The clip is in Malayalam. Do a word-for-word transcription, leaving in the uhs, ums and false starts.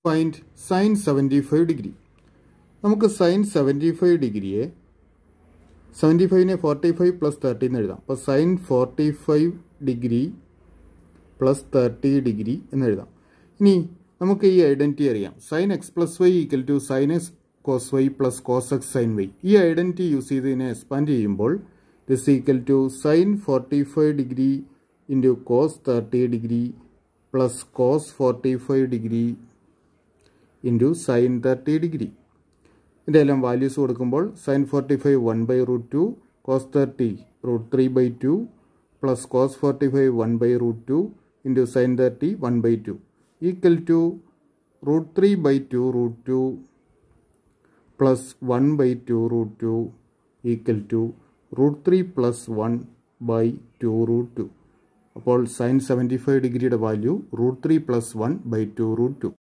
Find sin seventy-five degree. നമുക്ക് sin seventy-five ഡിഗ്രിയെ സെവൻറ്റി-ഫൈവിനെ ഫോർട്ടി ഫൈവ് പ്ലസ് തേർട്ടി എന്ന് എഴുതാം. അപ്പോൾ sine forty five degree plus thirty degree എന്ന് എഴുതാം. ഇനി നമുക്ക് ഈ ഐഡൻറ്റിറ്റി അറിയാം. Sine X plus Y equal to sine X cos Y plus cos X sine Y. ഈ ഐഡൻറ്റിറ്റി യൂസ് ചെയ്ത് ഇതിനെ എക്സ്പാൻഡ് ചെയ്യുമ്പോൾ this equal to sine forty five degree into cos thirty degree plus cos forty five degree into sine thirty degree. ഇതിൻ്റെ എല്ലാം വാല്യൂസ് കൊടുക്കുമ്പോൾ sine forty five one by root two, cos thirty root three by two plus cos forty five one by root two into sine thirty one by two equal to root three by two root two plus one by two root two equal to root three plus one by two root two. അപ്പോൾ സൈൻ സെവൻറ്റി ഫൈവ് ഡിഗ്രിയുടെ value root three plus one by two root to.